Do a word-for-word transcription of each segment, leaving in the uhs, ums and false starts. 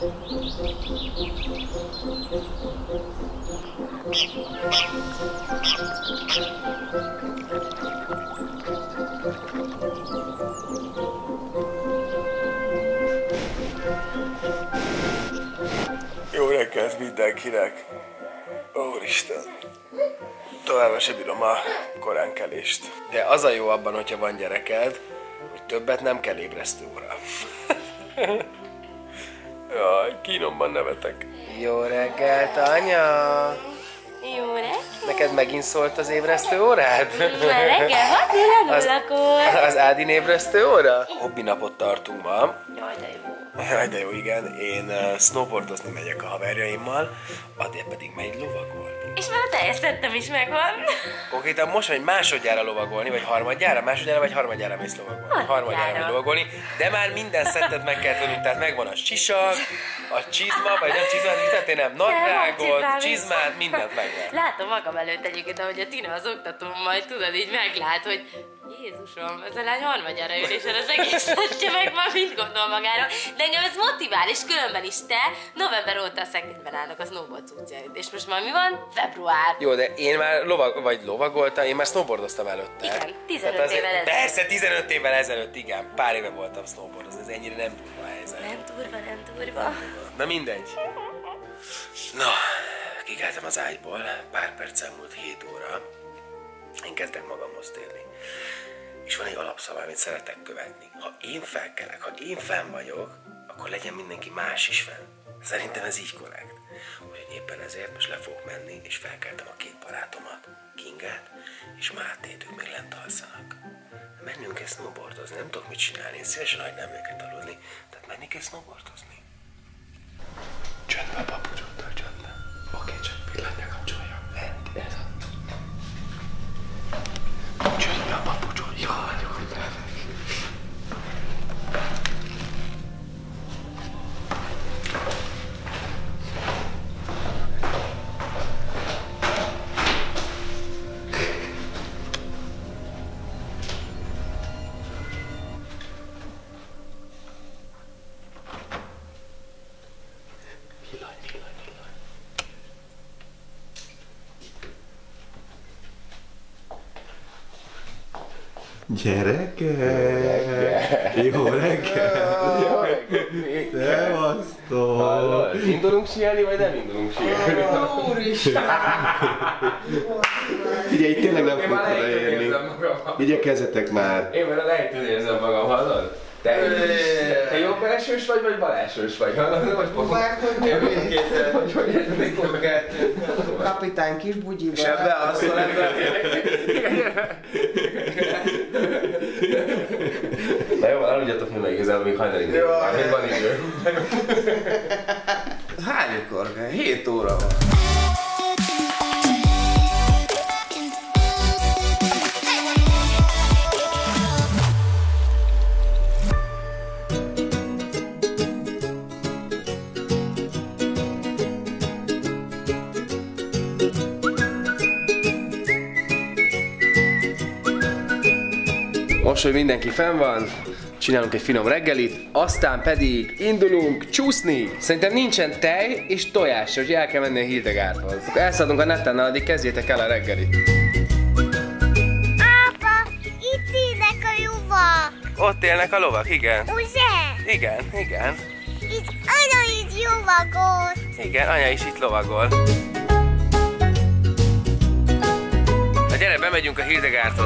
Jó reggelt mindenkinek! Úristen! Továbbá sem bírom a koránkelést. De az a jó abban, hogyha van gyereked, hogy többet nem kell ébresztő óra. Jaj, kínomban nevetek. Jó reggelt, anya! Jó reggelt! Neked megint szólt az ébresztő órád? Már reggel hat óra nullakor. Az Ádin ébresztő óra? Hobbi napot tartunk ma. Jaj, de jó. Jaj, de jó, igen. Én uh, snowboardozni megyek a haverjaimmal, Adél pedig megy lovagolni. És már a teljes szettem is megvan. Konkrétan most vagy másodjára lovagolni, vagy harmadjára? Másodjára vagy harmadjára mész lovagolni? Harmadjára. Harmadjára megy lovagolni, de már minden szettet meg kell tennünk, tehát megvan a sisak, a csizma, vagy nem csizmát, mit nem, nadrágot, csizmát, mindent megvan. Látom magam előtt egyébként, ahogy a Tina az oktatóm majd tudod, így meglát, hogy Jézusom, ez a lány harmadjára ülésen az egész szettje meg már mit gondol magára. De engem ez motivál, és különben is te november óta a szekrényben állnak az snowboard cuccjaid. És most már mi van? Február. Jó, de én már lovag, vagy lovagoltam, én már snowboardoztam előtte. Igen, tizenöt évvel ezelőtt. Persze, tizenöt évvel ezelőtt, igen. Pár éve voltam snowboardozni, ez ennyire nem durva a helyzet. Nem durva, nem durva. Na mindegy. Na, kikeltem az ágyból, pár perccel múlt hét óra. Én kezdek magamhoz térni. És van egy alapszava, amit szeretek követni. Ha én felkelek, ha én fenn vagyok, akkor legyen mindenki más is fenn. Szerintem ez így korrekt. Úgyhogy éppen ezért most le fogok menni, és felkeltem a két barátomat, Kingát és Mátét, ők még lent alszanak. Mennünk kell snowboardozni, nem tudok mit csinálni, én szívesen hagynám őket aludni, tehát menni kell snowboardozni. Csöndbe a papucsottal, csöndbe. Oké, csak pillanatnyi kapcsolja. Ez a... Csöndbe a papucsot. Jó vagyok. Gyerekek! Jó reggel! Jó reggel! Szevasztok! Indulunk síelni, vagy nem indulunk síelni? Úristen! Figyelj, itt tényleg nem fogok odaérni. Igyekezzetek már! Én már a lejtőn érzem magam, hallod? Te, te jobb elsős vagy, vagy bal elsős vagy? Hallod? Vagy Próbálj, hogy én mindkét, hogy hogy értetek magát? Kapitány kis bugyival. És ebbe azt a Na jó, aludjatok mi meg igazából, még hajnalig négy. Már még van idő. Hánykor? hét óra van. Most, hogy mindenki fenn van, csinálunk egy finom reggelit, aztán pedig indulunk csúszni. Szerintem nincsen tej és tojás, hogy el kell menni a Hildegardhoz. Akkor elszadunk a nettennel, addig kezdjétek el a reggelit. Apa, itt élnek a lovak. Ott élnek a lovak, igen. Ugye? Igen, igen. Itt anya itt lovagol. Igen, anya is itt lovagol. Na gyere, bemegyünk a Hildegardhoz.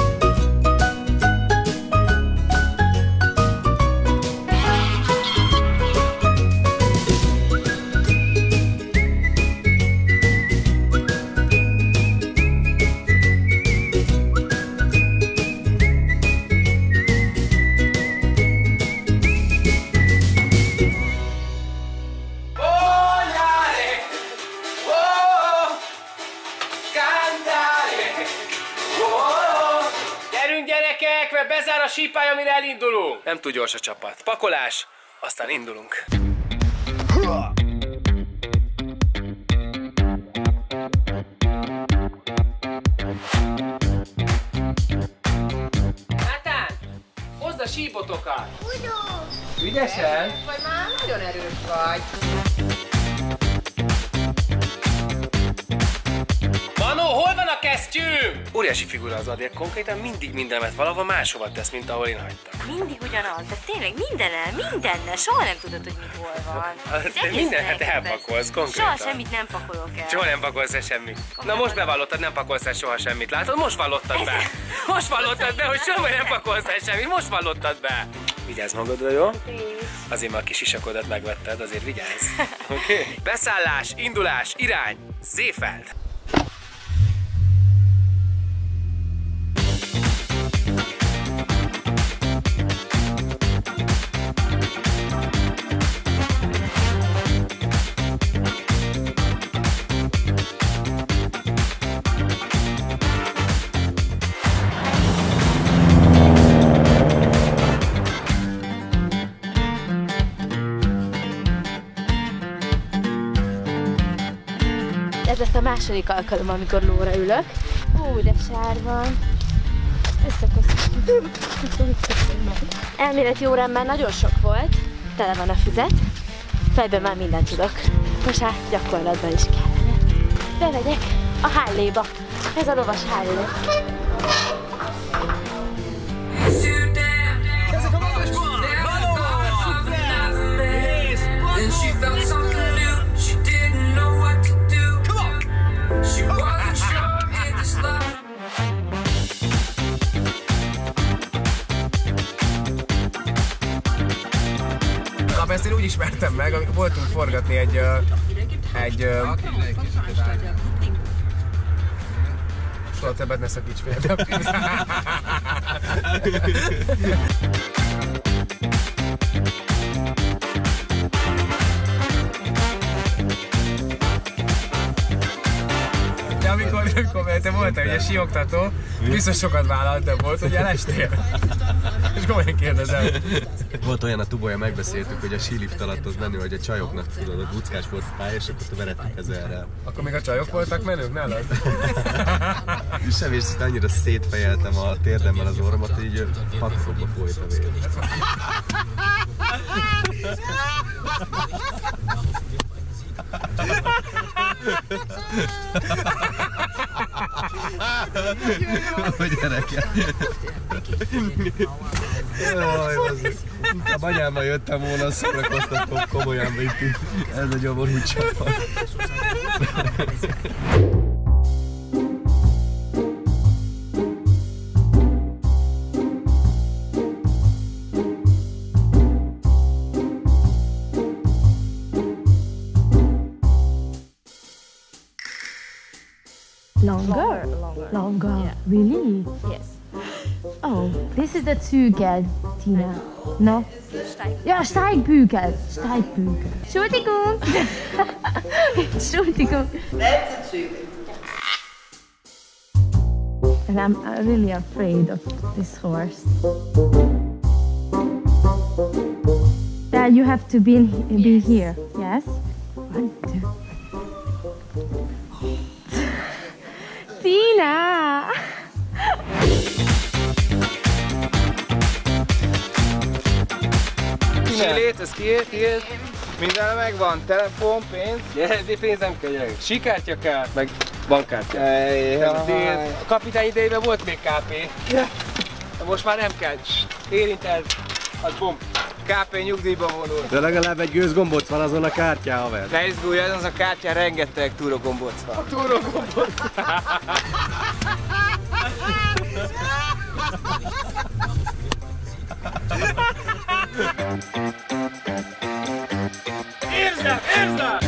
Bezár a sípály, amire elindulunk. Nem túl gyors a csapat. Pakolás, aztán indulunk. Nátán, hozd a sípotokat. Tudom. Ügyesen? Vagy már nagyon erős vagy. Manó, hol van a kesztyűm? Óriási figura az Adél, konkrétan mindig mindenet valahol máshova tesz, mint ahol én hagytam. Mindig ugyanaz, de tényleg mindennel, mindennel, soha nem tudod, hogy mit hol van. Te mindent elpakolsz, konkrétan. Soha semmit nem pakolok el. Soha nem pakolsz el semmit. Na most bevallottad, nem pakolsz el soha semmit. Látod? Most vallottad be. Most vallottad be, hogy soha nem pakolsz el semmit. Most vallottad be. Vigyázz magadra, jó? Azért már a kis isakodat megvetted, azért vigyázz. Oké? Okay? Beszállás, indulás, irány, Seefeld. Ez lesz a második alkalom, amikor lóra ülök. Ó, de sár van. Összekosztom. Elméleti órán már nagyon sok volt. Tele van a füzet. Fejben már mindent tudok. Most hát gyakorlatban is kellene. Bemegyek a hálléba. Ez a lovas hállé. Ezt én úgy ismertem meg, amikor voltunk forgatni egy... Uh, egy... Uh, soha többet ne szakíts félre. De amikor, amikor te voltál ugye síoktató, biztos sokat vállaltabb volt, hogy elestél. És komolyan kérdezem. Volt olyan a Tubolya, megbeszéltük, hogy a sílift alatt az menő, hogy a csajoknak tudod, a buckás volt a pálya, és akkor te verettük ezerrel. Akkor még a csajok voltak menők nálad? És sem, és annyira szétfejeltem a térdemmel az orromat, hogy így patkokba folyt a vér. Hogy gyerekek. Jaj, a banyámmal jöttem volna, szórakoztatom komolyan, mert ez egy aború csapat. Longer? Longer. Yeah. Really? Yes. Oh, this is the Zügel, Tina. No? Ja, Steigbügel. Steigbügel. Entschuldigung. Entschuldigung. That's a Zügel. And I'm uh, really afraid of this horse. That you have to be, in, be here. Yes? One, two. Tina! Sílét, ez kiért, kiért? Minden megvan, telefon, pénz. De pénz nem kell, gyerek. Síkártya kell, meg bankkártya. A kapitány idejében volt még ká pé. De most már nem kell. Érinted, az bum. ká pé nyugdíjba vonul. De legalább egy gőzgombóc van azon a kártyán, haver. Ne izgulj, az a kártyán rengeteg túrogombóc van. Túrogombóc. Érzem, érzem!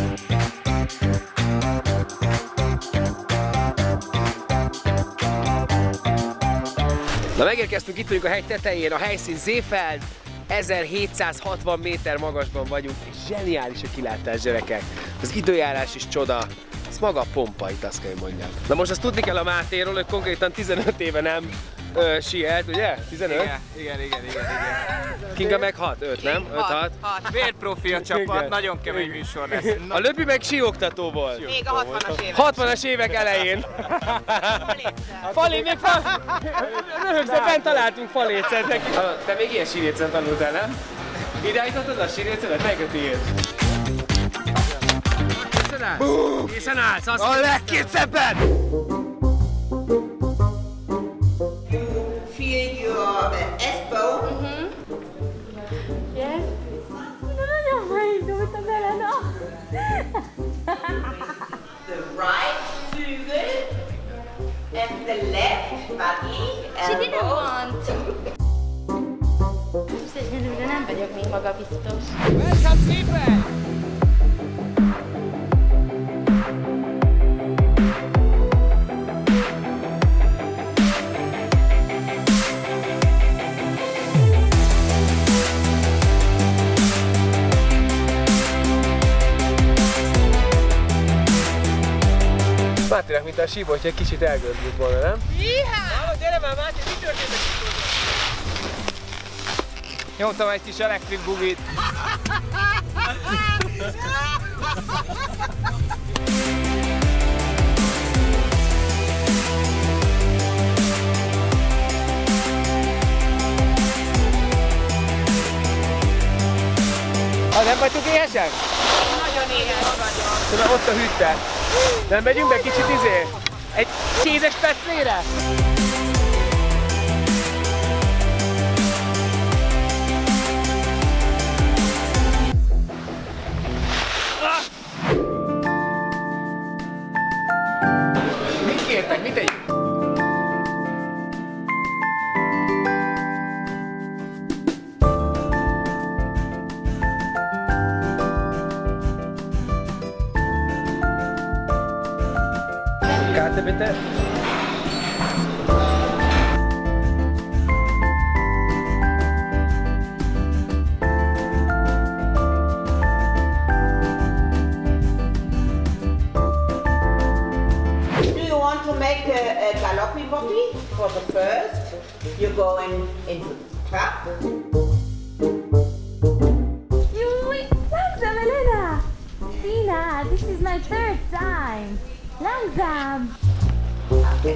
Na megérkeztünk, itt vagyunk a hegy tetején, a helyszín Seefeld, ezerhétszázhatvan méter magasban vagyunk, és zseniális a kilátás, gyerekek. Az időjárás is csoda, ez maga a pompa itt, azt kell mondjam. Na most azt tudni kell a Mátéról, hogy konkrétan tizenöt éve nem ö, sielt, ugye? tizenöt? Igen, igen, igen, igen, igen. Kinga meg hat, öt, nem? öt hat. Vérprofi a csapat, Igen. nagyon kemény műsor lesz. A Löpi meg síoktató volt. Még a hatvanas évek. hatvanas évek elején. Falé, még fal... Röhögzve, bent találtunk falécet neki. Te még ilyen sílécen tanultál, nem? Ide állítottad a sírjécedet? Melyik a tiéd? Készen állsz? Készen állsz? Azt a legkétszebben! Feel your uh, elbow. Yes? Nagyon megindult az Elena. The right flügel and the left body. She didn't elbow. want. Egyelőre nem vagyok még magabiztos. Welcome szépen! Mátének, mint a síba, hogyha egy kicsit elgördült volna, nem? Hallod, gyere már, Máté, mi történt a síbódon? Nyomtam egy kis elektrik bugit. Ha nem vagytok éhesek? Nagyon éhes vagyok. Tudom, ott a hűtte. Nem megyünk be kicsit izé? Egy kézes peclére? Mit kértek? Mit egy? Karte bitte. Do you want to make a, a galopi boppy for the first? You go in into the trap. Júj, lángzám, Elena! Tina, this is my third time. Lángzám! Okay.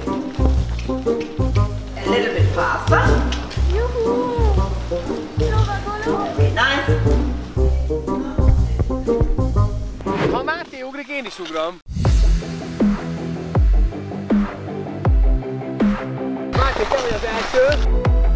A little bit faster. Juhu! Lovagoló! Very nice. Ha Máté ugrik, én is ugrom. Máté, te vagy az első.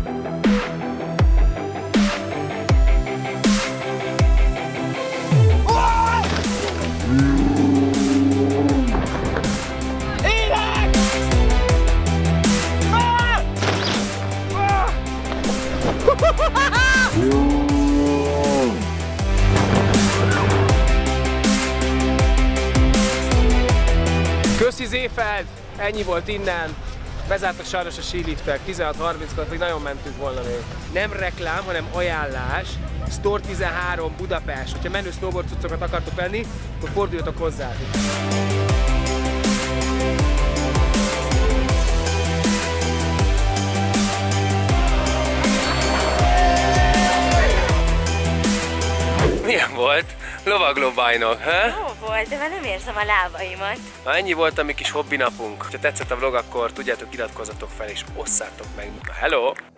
Köszi Zéfeld! Ennyi volt innen. Bezártak sajnos a síliftek, tizenhat harminckor pedig nagyon mentünk volna még. Nem reklám, hanem ajánlás. Store tizenhárom Budapest. Hogyha menő snowboard cuccokat akartok venni, akkor forduljatok hozzá. Milyen volt? Lovagló bajnok, he? Jó volt, de már nem érzem a lábaimat. Na, ennyi volt a mi kis hobbi napunk. Ha tetszett a vlog, akkor tudjátok, iratkozzatok fel és osszátok meg. Na, hello!